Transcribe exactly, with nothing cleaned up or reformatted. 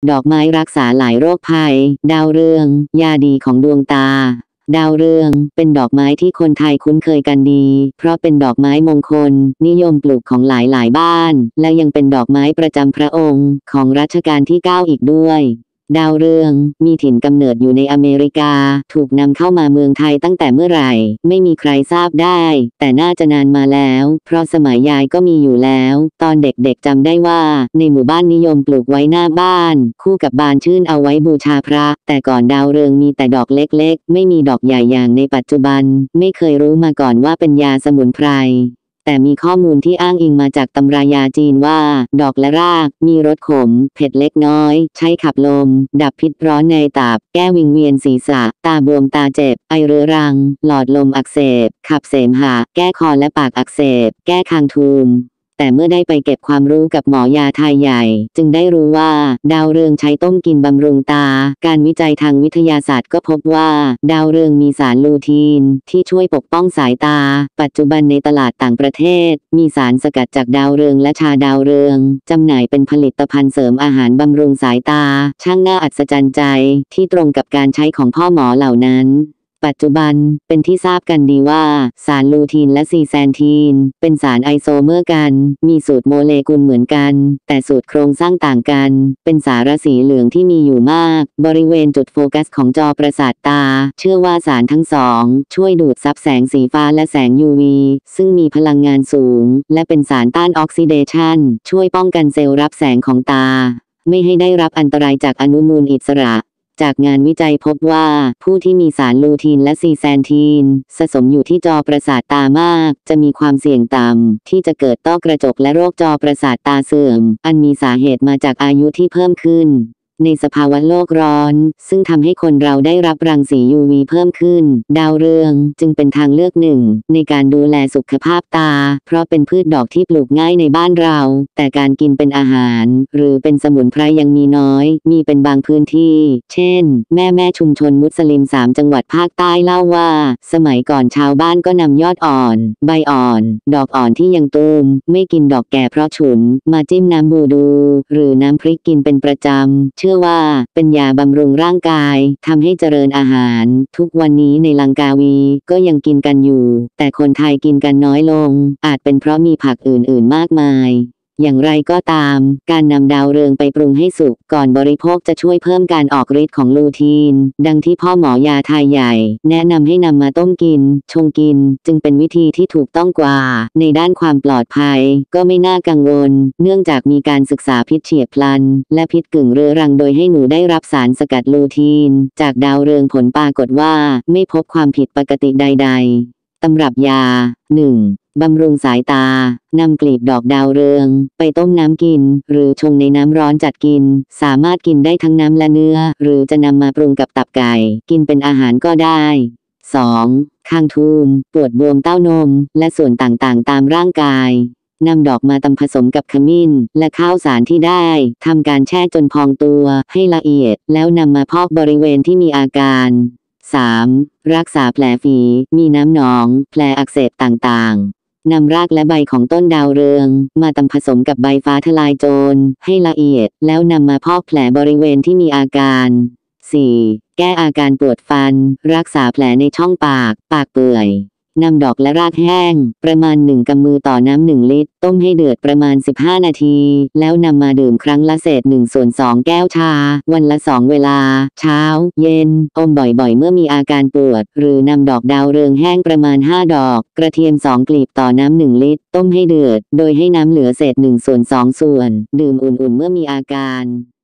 ดอกไม้รักษาหลายโรคภัยดาวเรืองยาดีของดวงตาดาวเรืองเป็นดอกไม้ที่คนไทยคุ้นเคยกันดีเพราะเป็นดอกไม้มงคลนิยมปลูกของหลายๆบ้านและยังเป็นดอกไม้ประจำพระองค์ของรัชกาลที่เก้าอีกด้วยดาวเรืองมีถิ่นกำเนิดอยู่ในอเมริกาถูกนำเข้ามาเมืองไทยตั้งแต่เมื่อไหร่ไม่มีใครทราบได้แต่น่าจะนานมาแล้วเพราะสมัยยายก็มีอยู่แล้วตอนเด็กๆจำได้ว่าในหมู่บ้านนิยมปลูกไว้หน้าบ้านคู่กับบานชื่นเอาไว้บูชาพระแต่ก่อนดาวเรืองมีแต่ดอกเล็กๆไม่มีดอกใหญ่อย่างในปัจจุบันไม่เคยรู้มาก่อนว่าเป็นยาสมุนไพรแต่มีข้อมูลที่อ้างอิงมาจากตำรายาจีนว่าดอกและรากมีรสขมเผ็ดเล็กน้อยใช้ขับลมดับพิษร้อนในตับแก้วิงเวียนศีรษะตาบวมตาเจ็บไอเรื้อรังหลอดลมอักเสบขับเสมหะแก้คอและปากอักเสบแก้คางทูมแต่เมื่อได้ไปเก็บความรู้กับหมอยาไทยใหญ่จึงได้รู้ว่าดาวเรืองใช้ต้มกินบำรุงตาการวิจัยทางวิทยาศาสตร์ก็พบว่าดาวเรืองมีสารลูทีนที่ช่วยปกป้องสายตาปัจจุบันในตลาดต่างประเทศมีสารสกัดจากดาวเรืองและชาดาวเรืองจำหน่ายเป็นผลิตภัณฑ์เสริมอาหารบำรุงสายตาช่างน่าอัศจรรย์ใจที่ตรงกับการใช้ของพ่อหมอเหล่านั้นปัจจุบันเป็นที่ทราบกันดีว่าสารลูทีนและซีแซนทีนเป็นสารไอโซเมอร์กันมีสูตรโมเลกุลเหมือนกันแต่สูตรโครงสร้างต่างกันเป็นสารสีเหลืองที่มีอยู่มากบริเวณจุดโฟกัสของจอประสาทตาเชื่อว่าสารทั้งสองช่วยดูดซับแสงสีฟ้าและแสง ยู วี ซึ่งมีพลังงานสูงและเป็นสารต้านออกซิเดชันช่วยป้องกันเซลล์รับแสงของตาไม่ให้ได้รับอันตรายจากอนุมูลอิสระจากงานวิจัยพบว่าผู้ที่มีสารลูทีนและซีแซนทีนสะสมอยู่ที่จอประสาทตามากจะมีความเสี่ยงต่ำที่จะเกิดต้อกระจกและโรคจอประสาทตาเสื่อมอันมีสาเหตุมาจากอายุที่เพิ่มขึ้นในสภาวะโลกร้อนซึ่งทำให้คนเราได้รับรังสี ยู วี เพิ่มขึ้นดาวเรืองจึงเป็นทางเลือกหนึ่งในการดูแลสุขภาพตาเพราะเป็นพืชดอกที่ปลูกง่ายในบ้านเราแต่การกินเป็นอาหารหรือเป็นสมุนไพรยังมีน้อยมีเป็นบางพื้นที่เช่นแม่แม่ชุมชนมุสลิมสามจังหวัดภาคใต้เล่าว่าสมัยก่อนชาวบ้านก็นำยอดอ่อนใบอ่อนดอกอ่อนที่ยังตูมไม่กินดอกแก่เพราะฉุนมาจิ้มน้ำบูดูหรือน้ำพริกกินเป็นประจำเชื่อว่าเป็นยาบำรุงร่างกายทำให้เจริญอาหารทุกวันนี้ในลังกาวีก็ยังกินกันอยู่แต่คนไทยกินกันน้อยลงอาจเป็นเพราะมีผักอื่นๆมากมายอย่างไรก็ตามการนำดาวเรืองไปปรุงให้สุกก่อนบริโภคจะช่วยเพิ่มการออกฤทธิ์ของลูทีนดังที่พ่อหมอยาไทยใหญ่แนะนำให้นำมาต้มกินชงกินจึงเป็นวิธีที่ถูกต้องกว่าในด้านความปลอดภัยก็ไม่น่ากังวลเนื่องจากมีการศึกษาพิษเฉียบพลันและพิษกึ่งเรื้อรังโดยให้หนูได้รับสารสกัดลูทีนจากดาวเรืองผลปรากฏว่าไม่พบความผิดปกติใดๆตำรับยา หนึ่งบำรุงสายตานำกลีบดอกดาวเรืองไปต้มน้ำกินหรือชงในน้ำร้อนจัดกินสามารถกินได้ทั้งน้ำและเนื้อหรือจะนำมาปรุงกับตับไก่กินเป็นอาหารก็ได้ สองคางทูมปวดบวมเต้านมและส่วนต่างๆตามร่างกายนำดอกมาตำผสมกับขมิ้นและข้าวสารที่ได้ทำการแช่จนพองตัวให้ละเอียดแล้วนำมาพอกบริเวณที่มีอาการสามรักษาแผลฝีมีน้ำหนองแผลอักเสบต่างๆนำรากและใบของต้นดาวเรืองมาตำผสมกับใบฟ้าทลายโจรให้ละเอียดแล้วนำมาพอกแผลบริเวณที่มีอาการสี่แก้อาการปวดฟันรักษาแผลในช่องปากปากเปื่อยนำดอกและรากแห้งประมาณหนึ่งกำมือต่อน้ำหนึ่งลิตรต้มให้เดือดประมาณสิบห้านาทีแล้วนำมาดื่มครั้งละเศษหนึ่งส่วนสองแก้วชาวันละสองเวลาเช้าเย็นอมบ่อยๆเมื่อมีอาการปวดหรือนำดอกดาวเรืองแห้งประมาณห้าดอกกระเทียมสองกลีบต่อน้ำหนึ่งลิตรต้มให้เดือดโดยให้น้ำเหลือเศษหนึ่งส่วนสองส่วนดื่มอุ่นๆเมื่อมีอาการ